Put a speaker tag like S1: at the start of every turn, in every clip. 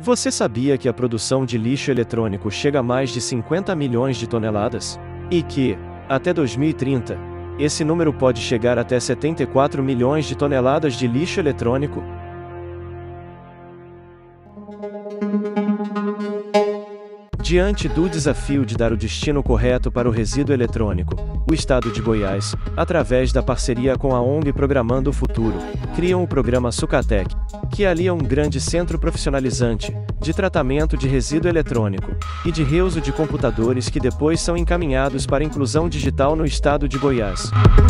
S1: Você sabia que a produção de lixo eletrônico chega a mais de 50 milhões de toneladas? E que, até 2030, esse número pode chegar até 74 milhões de toneladas de lixo eletrônico? Diante do desafio de dar o destino correto para o resíduo eletrônico, o Estado de Goiás, através da parceria com a ONG Programando o Futuro, criam o programa Sucatec, que alia um grande centro profissionalizante, de tratamento de resíduo eletrônico, e de reuso de computadores que depois são encaminhados para inclusão digital no Estado de Goiás.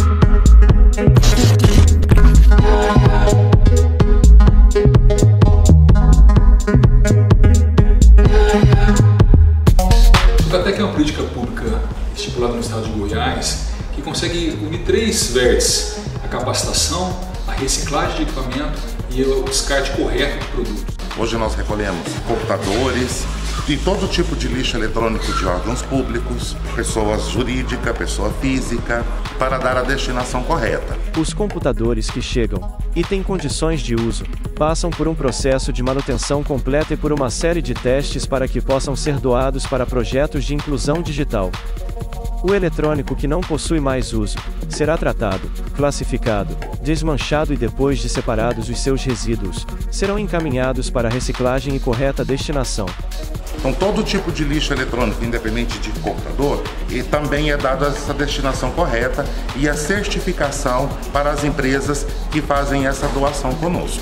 S2: Sucatec é uma política pública estipulada no Estado de Goiás que consegue unir três vértices: a capacitação, a reciclagem de equipamento e o descarte correto de produtos.
S3: Hoje nós recolhemos computadores e todo tipo de lixo eletrônico de órgãos públicos, pessoas jurídicas, pessoa física, para dar a destinação correta.
S1: Os computadores que chegam e têm condições de uso passam por um processo de manutenção completa e por uma série de testes para que possam ser doados para projetos de inclusão digital. O eletrônico que não possui mais uso será tratado, classificado, desmanchado e depois de separados os seus resíduos, serão encaminhados para reciclagem e correta destinação.
S3: Então todo tipo de lixo eletrônico, independente de computador, e também é dada essa destinação correta e a certificação para as empresas que fazem essa doação conosco.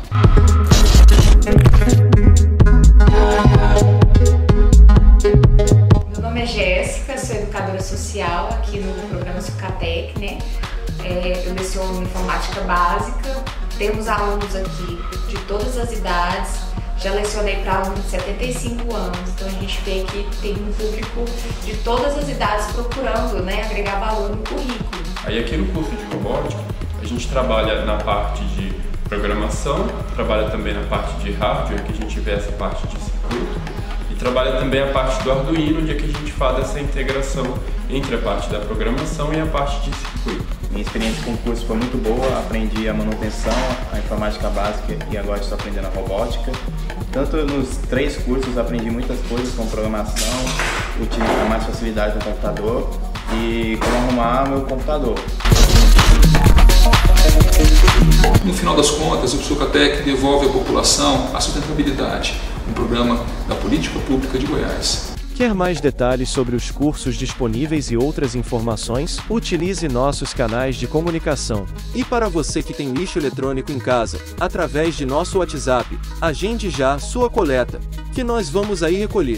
S4: Meu nome é Jéssica, sou educadora social aqui no programa Sucatec, né? Eu leciono informática básica, temos alunos aqui de todas as idades, já lecionei para alunos de 75 anos, então a gente vê que tem um público de todas as idades procurando, né, agregar valor no currículo.
S5: Aí aqui no curso de robótica, a gente trabalha na parte de programação, trabalha também na parte de hardware, que a gente vê essa parte de circuito, e trabalha também a parte do Arduino, onde é que a gente faz essa integração entre a parte da programação e a parte de circuito.
S6: Minha experiência com o curso foi muito boa, aprendi a manutenção, a informática básica e agora estou aprendendo a robótica. Tanto nos três cursos aprendi muitas coisas com programação, utilizar mais facilidade no computador e como arrumar meu computador.
S2: No final das contas, o Sucatec devolve à população a sustentabilidade, um programa da política pública de Goiás.
S1: Quer mais detalhes sobre os cursos disponíveis e outras informações? Utilize nossos canais de comunicação. E para você que tem lixo eletrônico em casa, através de nosso WhatsApp, agende já sua coleta, que nós vamos aí recolher.